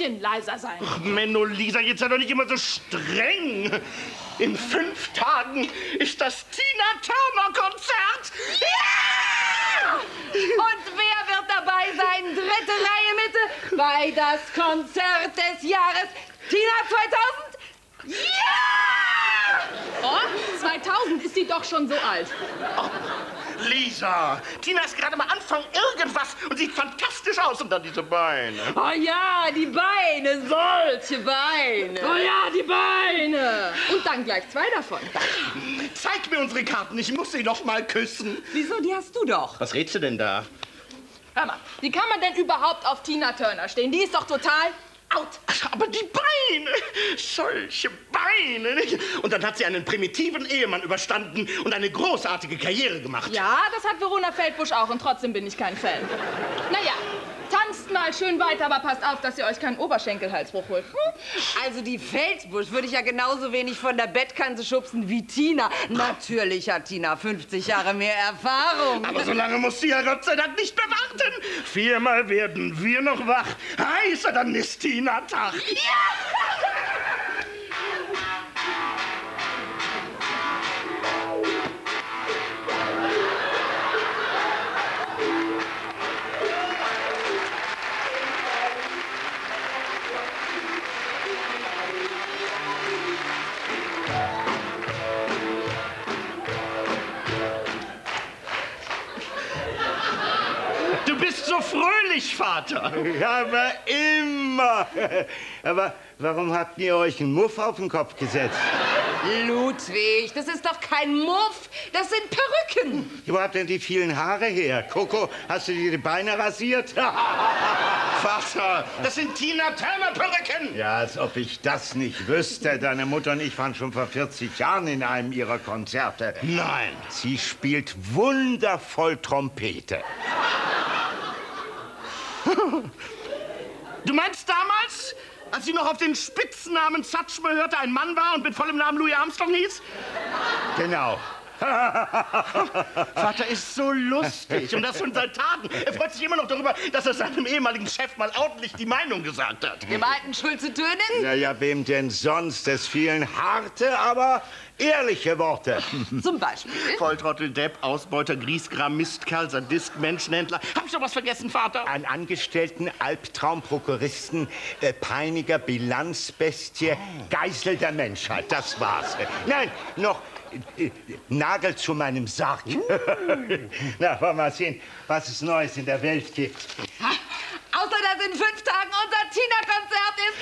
bisschen leiser sein. Ach, Menno, Lisa, jetzt sei doch nicht immer so streng. In 5 Tagen ist das Tina-Turner-Konzert. Ja! Und wer wird dabei sein? 3. Reihe Mitte bei das Konzert des Jahres Tina 2000? Ja! Oh, 2000 ist sie doch schon so alt. Oh, Lisa, Tina ist gerade mal Anfang irgendwas und sieht fantastisch aus. Und dann diese Beine. Oh ja, die Beine, solche Beine. Oh ja, die Beine. Und dann gleich 2 davon. Zeig mir unsere Karten, ich muss sie noch mal küssen. Wieso, die hast du doch. Was redst du denn da? Hör mal, wie kann man denn überhaupt auf Tina Turner stehen? Die ist doch total out. Ach, aber die Beine, solche Beine, nicht? Und dann hat sie einen primitiven Ehemann überstanden und eine großartige Karriere gemacht. Ja, das hat Verona Feldbusch auch und trotzdem bin ich kein Fan. Naja, tanzt mal schön weiter, aber passt auf, dass ihr euch keinen Oberschenkelhalsbruch holt. Also die Feldbusch würde ich ja genauso wenig von der Bettkante schubsen wie Tina. Natürlich hat Tina 50 Jahre mehr Erfahrung. Aber so lange muss sie ja Gott sei Dank nicht mehr warten. 4-mal werden wir noch wach. Heißer dann ist Tina-Tag. Ja! Du bist so fröhlich, Vater. Ja, aber immer. Aber warum habt ihr euch einen Muff auf den Kopf gesetzt? Ludwig, das ist doch kein Muff, das sind Perücken. Wo habt denn die vielen Haare her? Coco, hast du dir die Beine rasiert? Vater, das sind Tina-Turner-Perücken. Ja, als ob ich das nicht wüsste. Deine Mutter und ich waren schon vor 40 Jahren in einem ihrer Konzerte. Nein. Sie spielt wundervoll Trompete. Du meinst damals, als sie noch auf den Spitznamen Satchmo hörte, ein Mann war und mit vollem Namen Louis Armstrong hieß? Genau. Vater ist so lustig und das schon seit Tagen. Er freut sich immer noch darüber, dass er seinem ehemaligen Chef mal ordentlich die Meinung gesagt hat. Dem alten Schulze-Töning? Ja, wem denn sonst? Es fielen harte, aber ehrliche Worte. Zum Beispiel? Volltrottel, Depp, Ausbeuter, Griesgram, Mistkerl, Sadist, Menschenhändler. Hab ich doch was vergessen, Vater? Ein Angestellten, Albtraum, Prokuristen, Peiniger, Bilanzbestie, Geißel der Menschheit. Das war's. Nein, noch Nagel zu meinem Sarg. Na, wollen wir mal sehen, was es Neues in der Welt gibt. Außer, dass in 5 Tagen unser Tina-Konzert ist.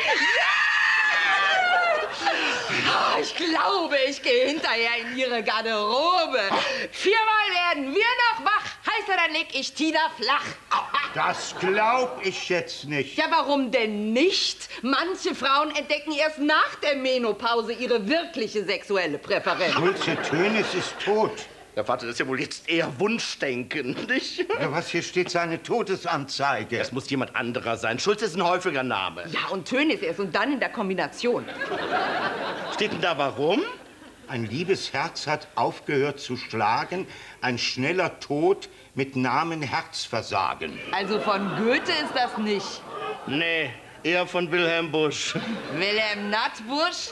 Ja! Ich glaube, ich gehe hinterher in ihre Garderobe. 4-mal werden wir noch wach. Heißer, dann leg ich Tina flach. Das glaub ich jetzt nicht. Ja, warum denn nicht? Manche Frauen entdecken erst nach der Menopause ihre wirkliche sexuelle Präferenz. Schulze Tönes ist tot. Ja, Vater, das ist ja wohl jetzt eher Wunschdenken, nicht? Ja, was, hier steht seine Todesanzeige. Das muss jemand anderer sein. Schulz ist ein häufiger Name. Ja, und Tönis erst und dann in der Kombination. Steht denn da warum? Ein liebes Herz hat aufgehört zu schlagen, ein schneller Tod mit Namen Herzversagen. Also von Goethe ist das nicht. Nee, eher von Wilhelm Busch. Wilhelm Nattbusch?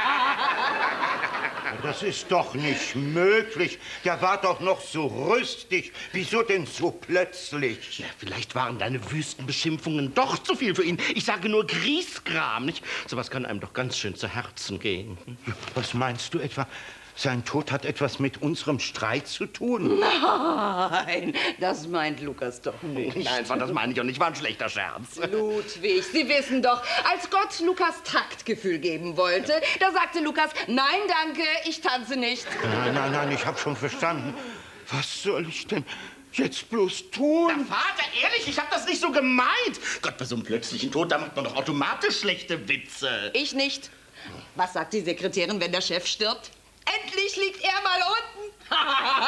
Das ist doch nicht möglich. Der war doch noch so rüstig. Wieso denn so plötzlich? Ja, vielleicht waren deine wüsten Beschimpfungen doch zu viel für ihn. Ich sage nur Griesgram, nicht? Sowas kann einem doch ganz schön zu Herzen gehen. Was meinst du etwa? Sein Tod hat etwas mit unserem Streit zu tun? Nein, das meint Lukas doch nicht. Nein, das meine ich auch nicht. War ein schlechter Scherz. Ludwig, Sie wissen doch, als Gott Lukas Taktgefühl geben wollte, da sagte Lukas, nein, danke, ich tanze nicht. Nein, ich hab schon verstanden. Was soll ich denn jetzt bloß tun? Na, Vater, ehrlich, ich hab das nicht so gemeint. Gott, bei so einem plötzlichen Tod, da macht man doch automatisch schlechte Witze. Ich nicht. Was sagt die Sekretärin, wenn der Chef stirbt? Endlich liegt er mal unten.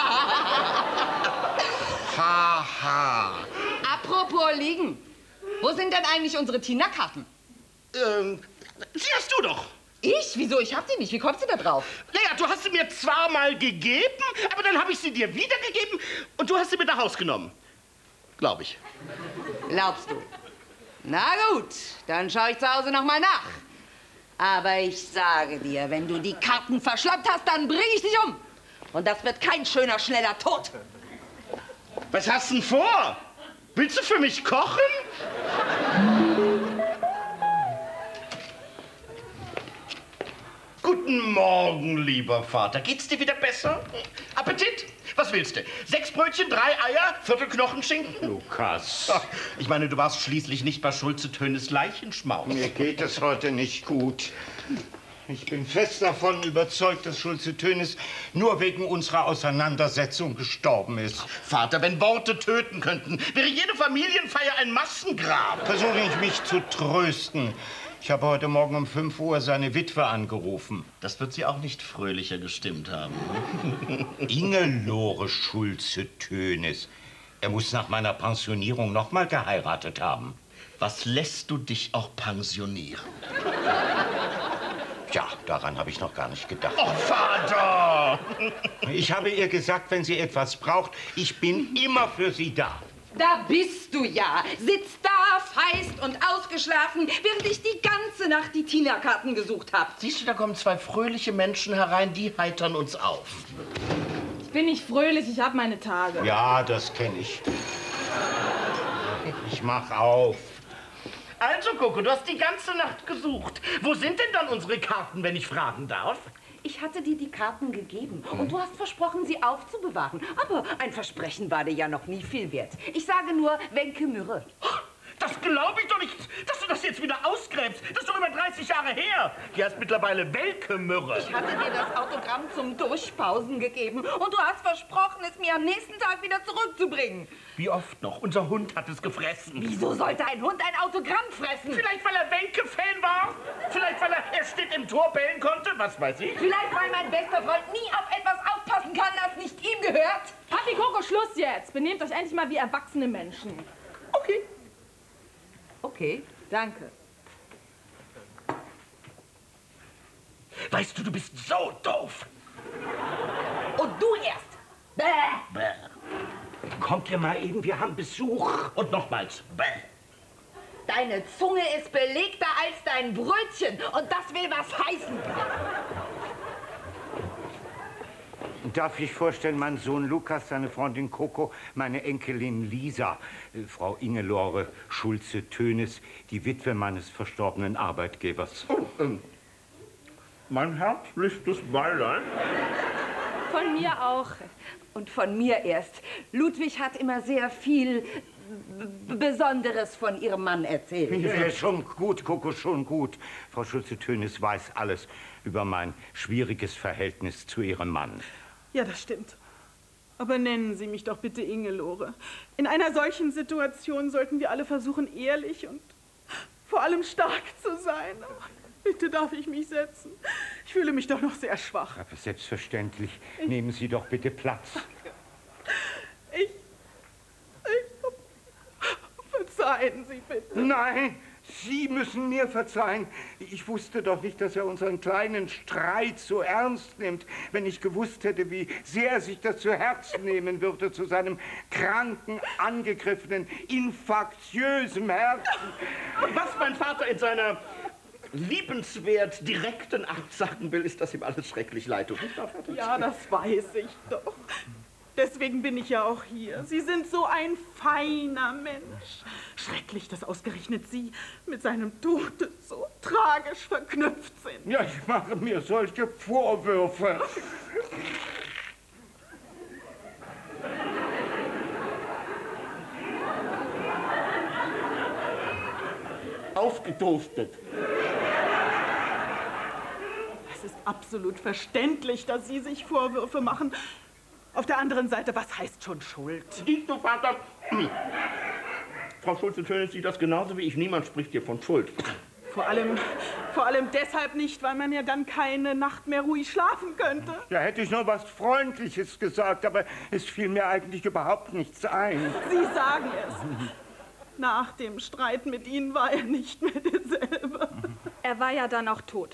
Haha. Apropos liegen. Wo sind denn eigentlich unsere Tina-Karten? Sie hast du doch. Ich? Wieso? Ich hab die nicht. Wie kommst du da drauf? Naja, du hast sie mir zwar mal gegeben, aber dann habe ich sie dir wiedergegeben und du hast sie mit nach Haus genommen. Glaube ich. Glaubst du? Na gut, dann schaue ich zu Hause noch mal nach. Aber ich sage dir, wenn du die Karten verschlampt hast, dann bringe ich dich um. Und das wird kein schöner, schneller Tod. Was hast du denn vor? Willst du für mich kochen? Guten Morgen, lieber Vater. Geht's dir wieder besser? Appetit? Was willst du? 6 Brötchen, 3 Eier, Viertelknochenschinken? Lukas. Ach, ich meine, du warst schließlich nicht bei Schulze-Tönes Leichenschmaus. Mir geht es heute nicht gut. Ich bin fest davon überzeugt, dass Schulze Tönes nur wegen unserer Auseinandersetzung gestorben ist. Vater, wenn Worte töten könnten, wäre jede Familienfeier ein Massengrab. Versuche ich mich zu trösten. Ich habe heute Morgen um 5 Uhr seine Witwe angerufen. Das wird sie auch nicht fröhlicher gestimmt haben. Ingelore Schulze Tönes. Er muss nach meiner Pensionierung noch mal geheiratet haben. Was lässt du dich auch pensionieren? Ja, daran habe ich noch gar nicht gedacht. Oh, Vater! Ich habe ihr gesagt, wenn sie etwas braucht, ich bin immer für sie da. Da bist du ja. Sitzt da, feist und ausgeschlafen, während ich die ganze Nacht die Tina-Karten gesucht habe. Siehst du, da kommen 2 fröhliche Menschen herein, die heitern uns auf. Ich bin nicht fröhlich, ich habe meine Tage. Ja, das kenne ich. Ich mach auf. Also, Coco, du hast die ganze Nacht gesucht. Wo sind denn dann unsere Karten, wenn ich fragen darf? Ich hatte dir die Karten gegeben und du hast versprochen, sie aufzubewahren. Aber ein Versprechen war dir ja noch nie viel wert. Ich sage nur, Wenke Mürre. Das glaube ich doch nicht, dass du das jetzt wieder ausgräbst. Das ist doch über 30 Jahre her. Die heißt mittlerweile Welke Mürre. Ich hatte dir das Autogramm zum Durchpausen gegeben und du hast versprochen, es mir am nächsten Tag wieder zurückzubringen. Wie oft noch? Unser Hund hat es gefressen. Wieso sollte ein Hund ein Autogramm fressen? Vielleicht, weil er Welke-Fan war? Vielleicht, weil er steht im Tor bellen konnte? Was weiß ich? Vielleicht, weil mein bester Freund nie auf etwas aufpassen kann, das nicht ihm gehört? Papi, Coco, Schluss jetzt. Benehmt euch endlich mal wie erwachsene Menschen. Okay. Okay, danke. Weißt du, du bist so doof. Und du erst. Bäh. Bäh. Kommt ihr mal eben, wir haben Besuch. Und nochmals. Bäh. Deine Zunge ist belegter als dein Brötchen und das will was heißen. Darf ich vorstellen, mein Sohn Lukas, seine Freundin Coco, meine Enkelin Lisa, Frau Ingelore Schulze-Tönes, die Witwe meines verstorbenen Arbeitgebers. Oh, mein herzlichstes Beileid. Von mir auch. Und von mir erst. Ludwig hat immer sehr viel Besonderes von ihrem Mann erzählt. Ja, schon gut, Coco, schon gut. Frau Schulze-Tönes weiß alles über mein schwieriges Verhältnis zu ihrem Mann. Ja, das stimmt. Aber nennen Sie mich doch bitte Ingelore. In einer solchen Situation sollten wir alle versuchen, ehrlich und vor allem stark zu sein. Bitte darf ich mich setzen. Ich fühle mich doch noch sehr schwach. Aber selbstverständlich. Nehmen Sie doch bitte Platz. Verzeihen Sie bitte. Nein, Sie müssen mir verzeihen. Ich wusste doch nicht, dass er unseren kleinen Streit so ernst nimmt. Wenn ich gewusst hätte, wie sehr er sich das zu Herzen nehmen würde, zu seinem kranken, angegriffenen, infaktiösen Herzen. Was mein Vater in seiner liebenswert direkten Art sagen will, ist, dass ihm alles schrecklich leid tut. Ja, das weiß ich doch. Deswegen bin ich ja auch hier. Sie sind so ein feiner Mensch. Schrecklich, dass ausgerechnet Sie mit seinem Tod so tragisch verknüpft sind. Ja, ich mache mir solche Vorwürfe. Aufgetoastet. Es ist absolut verständlich, dass Sie sich Vorwürfe machen. Auf der anderen Seite, was heißt schon Schuld? Siehst du, Vater? Frau Schulze-Tönes sieht das genauso wie ich. Niemand spricht hier von Schuld. Vor allem deshalb nicht, weil man ja dann keine Nacht mehr ruhig schlafen könnte. Ja, hätte ich nur was Freundliches gesagt, aber es fiel mir eigentlich überhaupt nichts ein. Sie sagen es. Nach dem Streit mit Ihnen war er nicht mehr derselbe. Er war ja dann auch tot.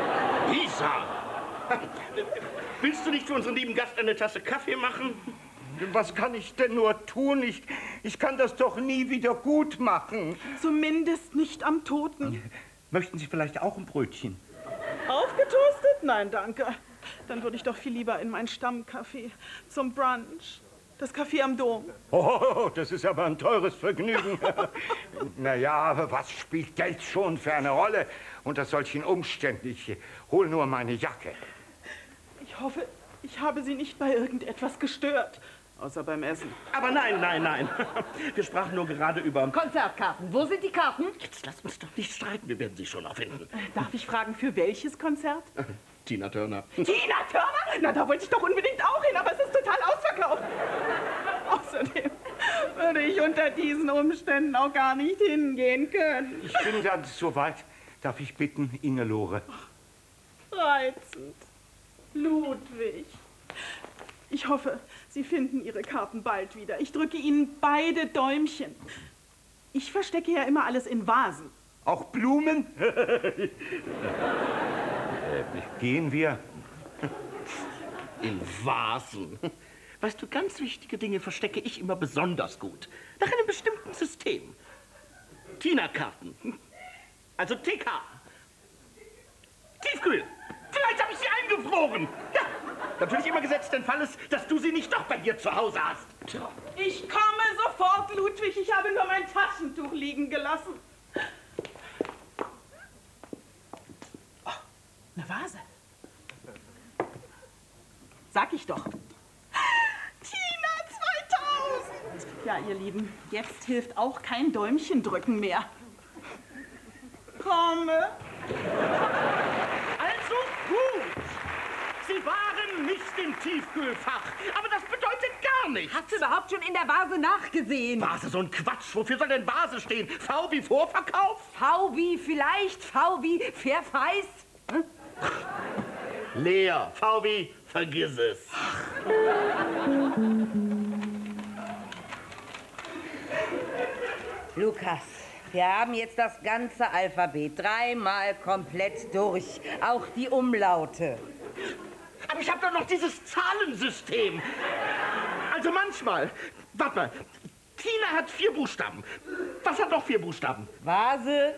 Lisa! Willst du nicht für unseren lieben Gast eine Tasse Kaffee machen? Was kann ich denn nur tun? Ich kann das doch nie wieder gut machen. Zumindest nicht am Toten. Möchten Sie vielleicht auch ein Brötchen? Aufgetoastet? Nein, danke. Dann würde ich doch viel lieber in mein Stammcafé zum Brunch. Das Café am Dom. Oh, das ist aber ein teures Vergnügen. Naja, aber was spielt Geld schon für eine Rolle unter solchen Umständen? Ich hol nur meine Jacke. Ich hoffe, ich habe Sie nicht bei irgendetwas gestört. Außer beim Essen. Aber nein. Wir sprachen nur gerade über... Konzertkarten. Wo sind die Karten? Jetzt lass uns doch nicht streiten, wir werden sie schon auffinden. Darf ich fragen, für welches Konzert? Tina Turner. Tina Turner? Na, da wollte ich doch unbedingt auch hin, aber es ist total ausverkauft. Außerdem würde ich unter diesen Umständen auch gar nicht hingehen können. Ich bin dann soweit. Darf ich bitten, Ingelore? Reizend. Ludwig. Ich hoffe, Sie finden Ihre Karten bald wieder. Ich drücke Ihnen beide Däumchen. Ich verstecke ja immer alles in Vasen. Auch Blumen? Gehen wir? In Vasen. Weißt du, ganz wichtige Dinge verstecke ich immer besonders gut. Nach einem bestimmten System. Tina-Karten. Also TK. Tiefkühl. Vielleicht habe ich sie eingefroren. Ja, natürlich immer gesetzt den Fall ist, dass du sie nicht doch bei dir zu Hause hast. Ich komme sofort, Ludwig. Ich habe nur mein Taschentuch liegen gelassen. Oh, eine Vase. Sag ich doch. Tina 2000! Ja, ihr Lieben, jetzt hilft auch kein Däumchendrücken mehr. Komme. Also gut. Sie waren nicht im Tiefkühlfach. Aber das bedeutet gar nichts. Hast du überhaupt schon in der Vase nachgesehen? Vase, so ein Quatsch. Wofür soll denn Vase stehen? V wie Vorverkauf? V wie vielleicht, V wie Verfeis. Hm? Leer. V wie vergiss es. Lukas, wir haben jetzt das ganze Alphabet 3-mal komplett durch. Auch die Umlaute. Aber ich habe doch noch dieses Zahlensystem. Also manchmal. Warte mal. Tina hat 4 Buchstaben. Was hat noch 4 Buchstaben? Vase?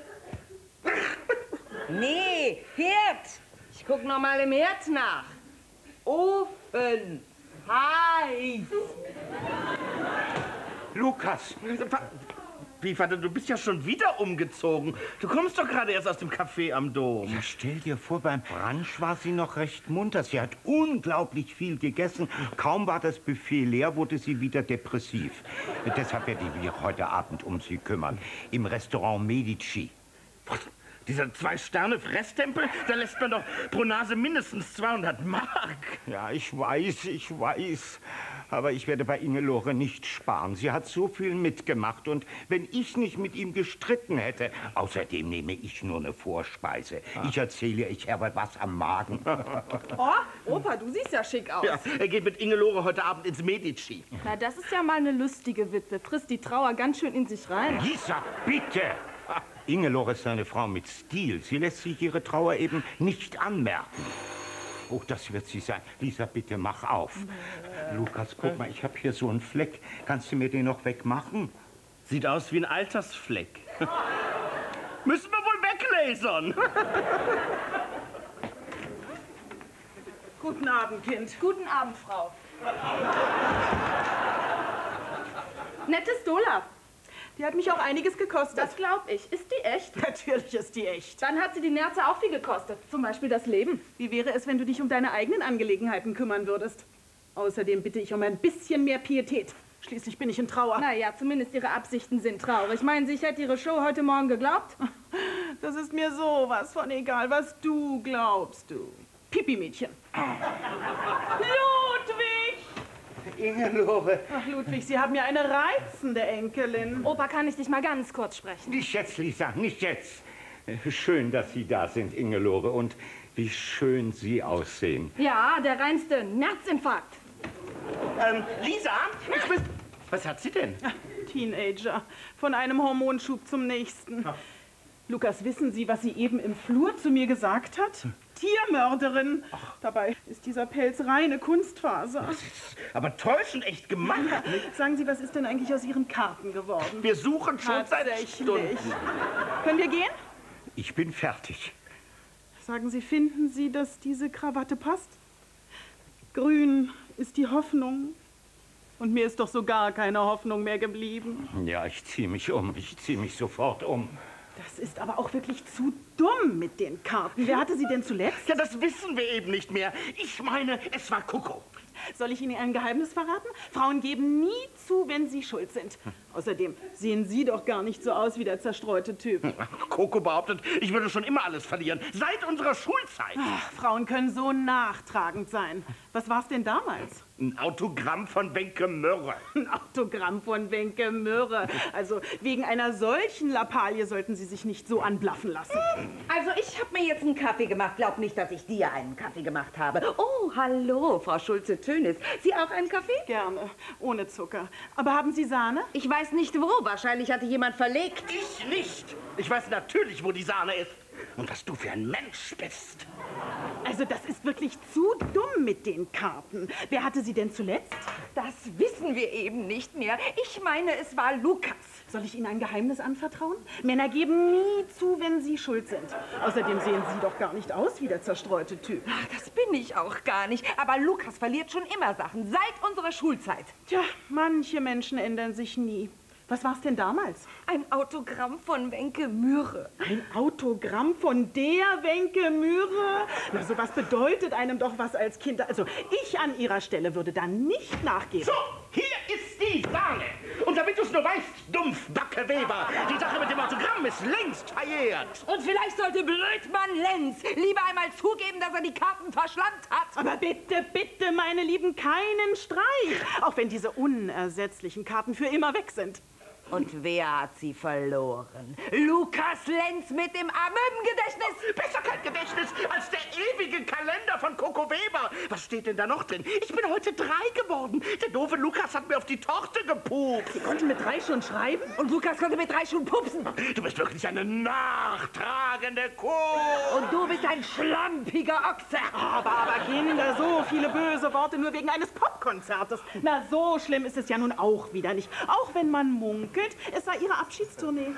Nee, Herd. Ich guck noch mal im Herd nach. Ofen. Heiß. Lukas. Wie, Vater, du bist ja schon wieder umgezogen. Du kommst doch gerade erst aus dem Café am Dom. Ja, stell dir vor, beim Brunch war sie noch recht munter. Sie hat unglaublich viel gegessen. Kaum war das Buffet leer, wurde sie wieder depressiv. Deshalb werde ich mich heute Abend um sie kümmern. Im Restaurant Medici. Was? Dieser 2-Sterne-Fresstempel, da lässt man doch pro Nase mindestens 200 Mark. Ja, ich weiß. Aber ich werde bei Ingelore nicht sparen. Sie hat so viel mitgemacht. Und wenn ich nicht mit ihm gestritten hätte... Außerdem nehme ich nur eine Vorspeise. Ich erzähle, ich habe was am Magen. Oh, Opa, du siehst ja schick aus. Ja, er geht mit Ingelore heute Abend ins Medici. Na, das ist ja mal eine lustige Witwe. Frisst die Trauer ganz schön in sich rein. Lisa, bitte! Ingelore ist eine Frau mit Stil. Sie lässt sich ihre Trauer eben nicht anmerken. Oh, das wird sie sein. Lisa, bitte mach auf. Lukas, guck mal, ich habe hier so einen Fleck. Kannst du mir den noch wegmachen? Sieht aus wie ein Altersfleck. Müssen wir wohl weglasern. Guten Abend, Kind. Guten Abend, Frau. Nettes Dola. Die hat mich auch einiges gekostet. Das glaub ich. Ist die echt? Natürlich ist die echt. Dann hat sie die Nerze auch viel gekostet. Zum Beispiel das Leben. Wie wäre es, wenn du dich um deine eigenen Angelegenheiten kümmern würdest? Außerdem bitte ich um ein bisschen mehr Pietät. Schließlich bin ich in Trauer. Naja, zumindest ihre Absichten sind traurig. Meinen Sie, ich hätte Ihre Show heute Morgen geglaubt? Das ist mir sowas von egal, was du glaubst, du. Pipi-Mädchen. Ludwig! Ingelore. Ach, Ludwig, Sie haben ja eine reizende Enkelin. Opa, kann ich dich mal ganz kurz sprechen? Nicht jetzt, Lisa, nicht jetzt. Schön, dass Sie da sind, Ingelore. Und wie schön Sie aussehen. Ja, der reinste Herzinfarkt. Lisa, was hat sie denn? Ach, Teenager. Von einem Hormonschub zum nächsten. Lukas, wissen Sie, was sie eben im Flur zu mir gesagt hat? Tiermörderin. Dabei ist dieser Pelz reine Kunstfaser. Aber täuschend echt gemacht. Sagen Sie, was ist denn eigentlich aus Ihren Karten geworden? Wir suchen schon seit Stunden. Können wir gehen? Ich bin fertig. Sagen Sie, finden Sie, dass diese Krawatte passt? Grün ist die Hoffnung. Und mir ist doch so gar keine Hoffnung mehr geblieben. Ja, ich ziehe mich um. Ich ziehe mich sofort um. Das ist aber auch wirklich zu dumm mit den Karten. Wer hatte sie denn zuletzt? Ja, das wissen wir eben nicht mehr. Ich meine, es war Coco. Soll ich Ihnen ein Geheimnis verraten? Frauen geben nie zu, wenn sie schuld sind. Außerdem sehen Sie doch gar nicht so aus wie der zerstreute Typ. Coco behauptet, ich würde schon immer alles verlieren. Seit unserer Schulzeit. Ach, Frauen können so nachtragend sein. Was war's denn damals? Ein Autogramm von Wenke Mörre. Ein Autogramm von Wenke Mörre. Also wegen einer solchen Lappalie sollten Sie sich nicht so anblaffen lassen. Also ich habe mir jetzt einen Kaffee gemacht. Glaub nicht, dass ich dir einen Kaffee gemacht habe. Oh, hallo, Frau Schulze-Tönis. Sie auch einen Kaffee? Gerne, ohne Zucker. Aber haben Sie Sahne? Ich weiß nicht wo. Wahrscheinlich hatte jemand verlegt. Ich nicht. Ich weiß natürlich, wo die Sahne ist. Und was du für ein Mensch bist. Also das ist wirklich zu dumm mit den Karten. Wer hatte sie denn zuletzt? Das wissen wir eben nicht mehr. Ich meine, es war Lukas. Soll ich Ihnen ein Geheimnis anvertrauen? Männer geben nie zu, wenn sie schuld sind. Außerdem sehen Sie doch gar nicht aus wie der zerstreute Typ. Ach, das bin ich auch gar nicht. Aber Lukas verliert schon immer Sachen, seit unserer Schulzeit. Tja, manche Menschen ändern sich nie. Was war's denn damals? Ein Autogramm von Wenke Mörre. Ein Autogramm von der Wenke Mörre? Na, sowas bedeutet einem doch was als Kind. Also ich an Ihrer Stelle würde da nicht nachgeben. So, hier ist die Sahne. Und damit du es nur weißt, Dumpfbacke Weber, die Sache mit dem Autogramm ist längst verjährt. Und vielleicht sollte Blödmann Lenz lieber einmal zugeben, dass er die Karten verschlammt hat. Aber bitte, bitte, meine Lieben, keinen Streit. Auch wenn diese unersetzlichen Karten für immer weg sind. Und wer hat sie verloren? Lukas Lenz mit dem Amöbengedächtnis. Besser kein Gedächtnis als der ewige Kalender von Coco Weber. Was steht denn da noch drin? Ich bin heute 3 geworden. Der doofe Lukas hat mir auf die Torte gepupst. Sie konnten mit 3 schon schreiben? Und Lukas konnte mit 3 schon pupsen. Du bist wirklich eine nachtragende Kuh. Und du bist ein schlampiger Ochse. Aber Kinder, so viele böse Worte nur wegen eines Popkonzertes. Na, so schlimm ist es ja nun auch wieder nicht. Auch wenn man munkelt, es sei ihre Abschiedstournee.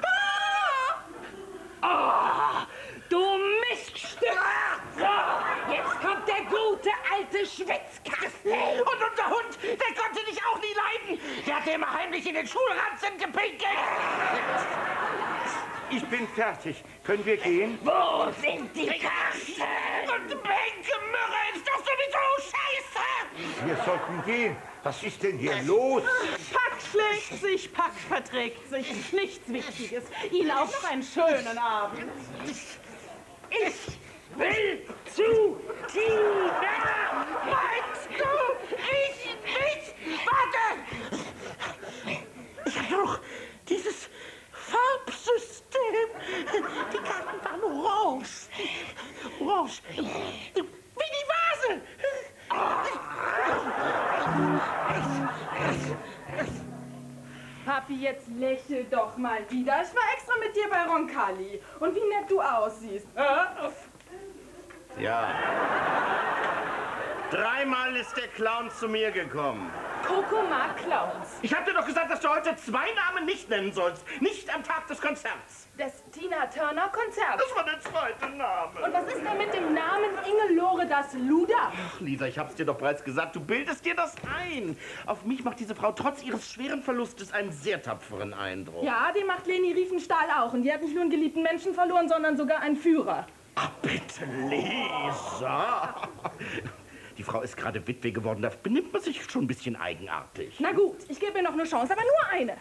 Ah! Du Miststück! So, jetzt kommt der gute alte Schwitzkasten. Und unser Hund, der konnte dich auch nie leiden. Der hat dir immer heimlich in den Schulranzen gepinkelt. Ich bin fertig. Können wir gehen? Wo sind die Karten? Und Wenke Mörre ist doch sowieso scheiße. Wir sollten gehen. Was ist denn hier los? Pack schlägt sich, Pack verträgt sich. Nichts Wichtiges. Ihnen auch noch einen schönen Abend. Ich will zu Tina! Meinst du, ich nicht? Warte! Ich habe doch dieses Farbsystem. Die Karten waren orange. Orange. Wie die Vase. Papi, jetzt lächel doch mal wieder. Ich war extra mit dir bei Roncalli. Und wie nett du aussiehst. Ja. 3-mal ist der Clown zu mir gekommen. Coco mag Clowns. Ich habe dir doch gesagt, dass du heute 2 Namen nicht nennen sollst. Nicht am Tag des Konzerts. Das Tina Turner Konzert. Das war der 2. Name. Und was ist denn mit dem Namen Ingelore das Luder? Ach, Lisa, ich hab's dir doch bereits gesagt. Du bildest dir das ein. Auf mich macht diese Frau trotz ihres schweren Verlustes einen sehr tapferen Eindruck. Ja, den macht Leni Riefenstahl auch. Und die hat nicht nur einen geliebten Menschen verloren, sondern sogar einen Führer. Ach, bitte, Lisa. Die Frau ist gerade Witwe geworden. Da benimmt man sich schon ein bisschen eigenartig. Na gut, ich gebe ihr noch eine Chance, aber nur eine.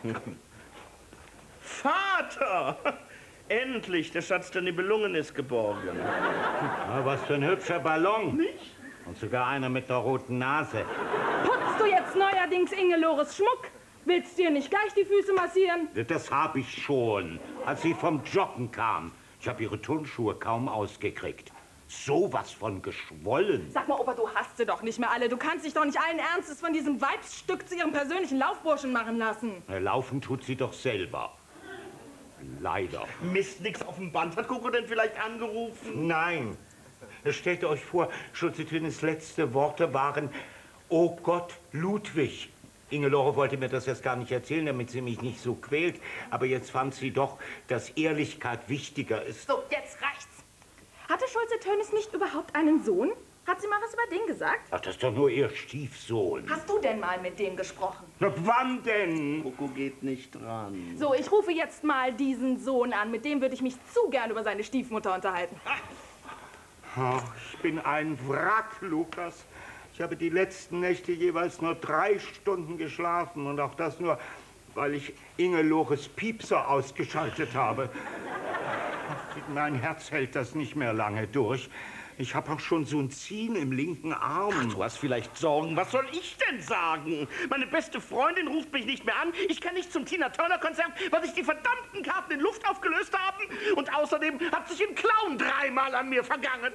Vater! Endlich, der Schatz der Nibelungen ist geborgen. Ah, was für ein hübscher Ballon. Nicht? Und sogar einer mit der roten Nase. Putzt du jetzt neuerdings Ingelores Schmuck? Willst du ihr nicht gleich die Füße massieren? Das habe ich schon, als sie vom Joggen kam. Ich habe ihre Turnschuhe kaum ausgekriegt. Sowas von geschwollen. Sag mal, Opa, du hast sie doch nicht mehr alle. Du kannst dich doch nicht allen Ernstes von diesem Weibsstück zu ihrem persönlichen Laufburschen machen lassen. Laufen tut sie doch selber. Leider. Mist, nix auf dem Band. Hat Coco denn vielleicht angerufen? Nein. Stellt euch vor, Schulze-Tönes letzte Worte waren: Oh Gott, Ludwig. Ingelore wollte mir das jetzt gar nicht erzählen, damit sie mich nicht so quält. Aber jetzt fand sie doch, dass Ehrlichkeit wichtiger ist. So, jetzt reicht's. Hatte Schulze-Tönes nicht überhaupt einen Sohn? Hat sie mal was über den gesagt? Ach, das ist doch nur ihr Stiefsohn. Hast du denn mal mit dem gesprochen? Na, wann denn? Coco geht nicht dran. So, ich rufe jetzt mal diesen Sohn an. Mit dem würde ich mich zu gern über seine Stiefmutter unterhalten. Oh, ich bin ein Wrack, Lukas. Ich habe die letzten Nächte jeweils nur 3 Stunden geschlafen. Und auch das nur, weil ich Ingelores Piepser ausgeschaltet habe. Ach, mein Herz hält das nicht mehr lange durch. Ich habe auch schon so ein Ziehen im linken Arm. Ach, du hast vielleicht Sorgen. Was soll ich denn sagen? Meine beste Freundin ruft mich nicht mehr an. Ich kann nicht zum Tina-Turner-Konzert, weil sich die verdammten Karten in Luft aufgelöst haben. Und außerdem hat sich ein Clown 3-mal an mir vergangen.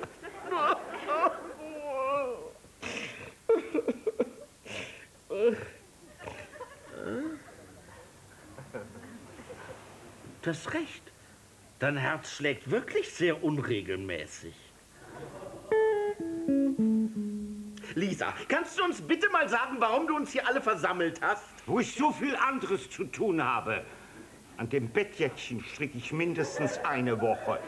Du hast recht. Dein Herz schlägt wirklich sehr unregelmäßig. Lisa, kannst du uns bitte mal sagen, warum du uns hier alle versammelt hast? Wo ich so viel anderes zu tun habe. An dem Bettjäckchen stricke ich mindestens eine Woche.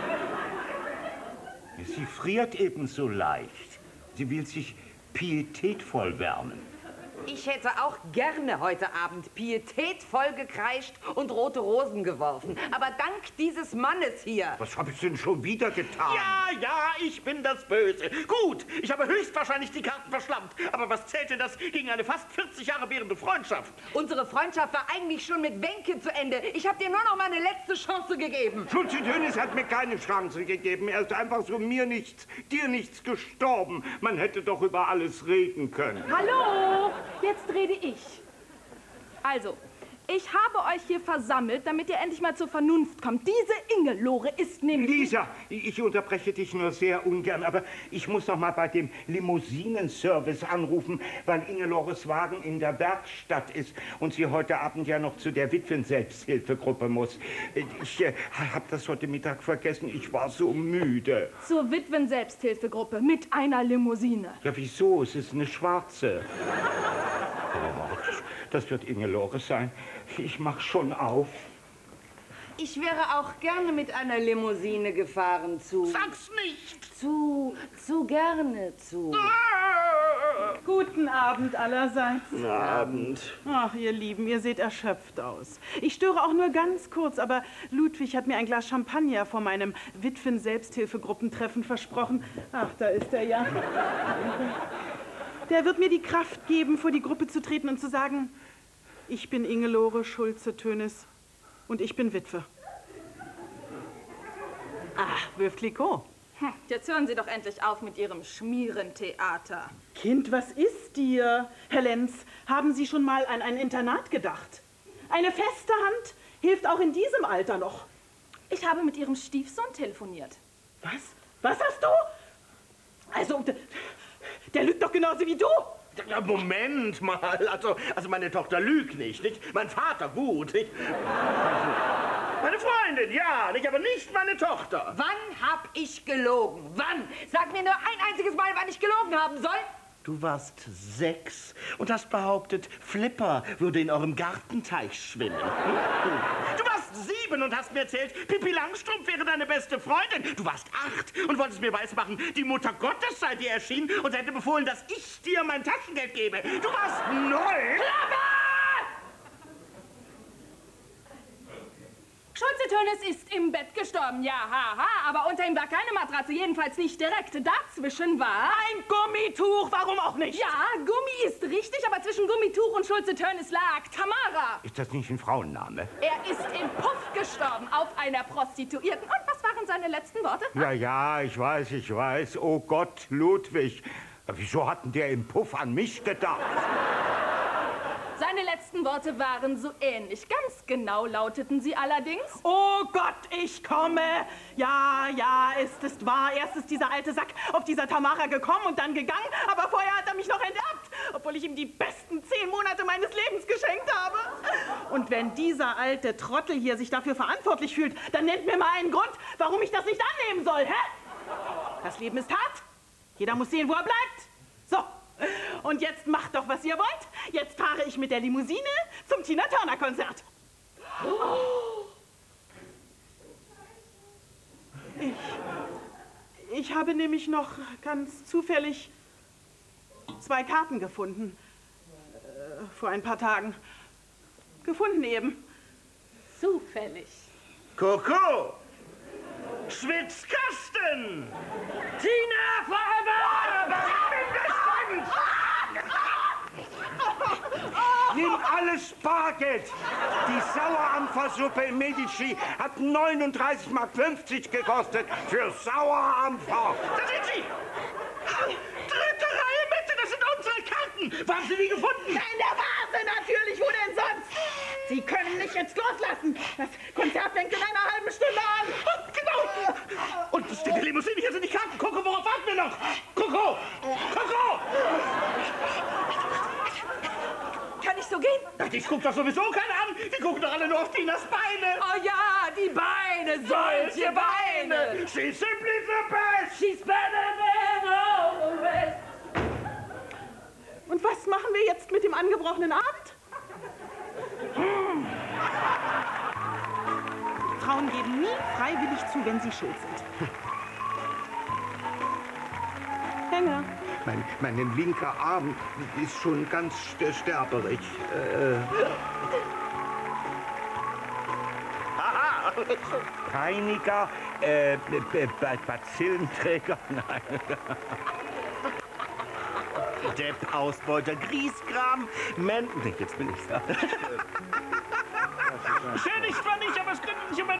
Sie friert ebenso leicht. Sie will sich pietätvoll wärmen. Ich hätte auch gerne heute Abend pietätvoll gekreischt und rote Rosen geworfen. Aber dank dieses Mannes hier. Was habe ich denn schon wieder getan? Ja, ich bin das Böse. Gut, ich habe höchstwahrscheinlich die Karten verschlammt. Aber was zählt denn das gegen eine fast 40 Jahre währende Freundschaft? Unsere Freundschaft war eigentlich schon mit Wenke zu Ende. Ich habe dir nur noch mal eine letzte Chance gegeben. Schulze-Tönes hat mir keine Chance gegeben. Er ist einfach so mir nichts, dir nichts gestorben. Man hätte doch über alles reden können. Hallo, jetzt rede ich. Also, ich habe euch hier versammelt, damit ihr endlich mal zur Vernunft kommt. Diese Ingelore ist nämlich... Lisa, ich unterbreche dich nur sehr ungern, aber ich muss noch mal bei dem Limousinenservice anrufen, weil Ingelores Wagen in der Werkstatt ist und sie heute Abend ja noch zu der Witwen-Selbsthilfegruppe muss. Ich habe das heute Mittag vergessen, ich war so müde. Zur Witwen-Selbsthilfegruppe mit einer Limousine. Ja, wieso? Es ist eine schwarze. Oh, das wird Ingelore sein. Ich mach schon auf. Ich wäre auch gerne mit einer Limousine gefahren zu... Sag's nicht! Zu gerne zu... Guten Abend allerseits. Guten Abend. Ach, ihr Lieben, ihr seht erschöpft aus. Ich störe auch nur ganz kurz, aber Ludwig hat mir ein Glas Champagner vor meinem Witwen-Selbsthilfegruppentreffen versprochen. Ach, da ist er ja. Der wird mir die Kraft geben, vor die Gruppe zu treten und zu sagen, ich bin Ingelore Schulze-Tönes und ich bin Witwe. Ach, Veuve Clicquot. Jetzt hören Sie doch endlich auf mit Ihrem Schmierentheater. Kind, was ist dir? Herr Lenz, haben Sie schon mal an ein Internat gedacht? Eine feste Hand hilft auch in diesem Alter noch. Ich habe mit Ihrem Stiefsohn telefoniert. Was? Was hast du? Also, der lügt doch genauso wie du. Ja, Moment mal, also meine Tochter lügt nicht? Mein Vater gut, nicht? Meine Freundin, ja, nicht, aber nicht meine Tochter. Wann hab ich gelogen? Wann? Sag mir nur ein einziges Mal, wann ich gelogen haben soll. Du warst 6 und hast behauptet, Flipper würde in eurem Gartenteich schwimmen. Du warst 7 und hast mir erzählt, Pippi Langstrumpf wäre deine beste Freundin. Du warst 8 und wolltest mir weismachen, die Mutter Gottes sei dir erschienen und hätte befohlen, dass ich dir mein Taschengeld gebe. Du warst 9. Schulze-Tönes ist im Bett gestorben, ja, haha, aber unter ihm war keine Matratze, jedenfalls nicht direkt. Dazwischen war... Ein Gummituch, warum auch nicht? Ja, Gummi ist richtig, aber zwischen Gummituch und Schulze-Tönes lag Tamara. Ist das nicht ein Frauenname? Er ist im Puff gestorben, auf einer Prostituierten. Und was waren seine letzten Worte? Ja, ich weiß. Oh Gott, Ludwig. Wieso hatten der im Puff an mich gedacht? Seine letzten Worte waren so ähnlich. Ganz genau lauteten sie allerdings... Oh Gott, ich komme! Ja, es ist wahr. Erst ist dieser alte Sack auf dieser Tamara gekommen und dann gegangen, aber vorher hat er mich noch enterbt, obwohl ich ihm die besten 10 Monate meines Lebens geschenkt habe. Und wenn dieser alte Trottel hier sich dafür verantwortlich fühlt, dann nennt mir mal einen Grund, warum ich das nicht annehmen soll, hä? Das Leben ist hart. Jeder muss sehen, wo er bleibt. So, und jetzt macht doch, was ihr wollt. Jetzt fahre ich mit der Limousine zum Tina-Turner-Konzert. Ich habe nämlich noch ganz zufällig 2 Karten gefunden. Vor ein paar Tagen. Gefunden eben. Zufällig. Coco! Schwitzkasten! Tina forever! Nimm alles Bargeld. Die Sauerampfersuppe im Medici hat 39,50 Mark gekostet für Sauerampfer. Da sind sie! Dritte Reihe Mitte, das sind unsere Karten! Wo haben Sie die gefunden? In der Vase natürlich, wo denn sonst? Sie können mich jetzt loslassen. Das Konzert fängt in einer halben Stunde an. Genau! Und steht die Limousine, hier sind die Karten. Coco, worauf warten wir noch? Coco! Coco! Kann ich so gehen? Ja, dich guckt doch sowieso keiner an. Die gucken doch alle nur auf Tinas Beine. Oh ja, die Beine, solche Beine. She's simply the best. She's better than all the rest. Und was machen wir jetzt mit dem angebrochenen Abend? Frauen geben nie freiwillig zu, wenn sie schuld sind. Hänger. Mein linker Arm ist schon ganz sterberig. Aha! Reiniger, Bazillenträger, nein. Depp, Ausbeuter, Griesgram, Nee, jetzt bin ich's. Schön, ich zwar nicht, aber es könnte nicht immer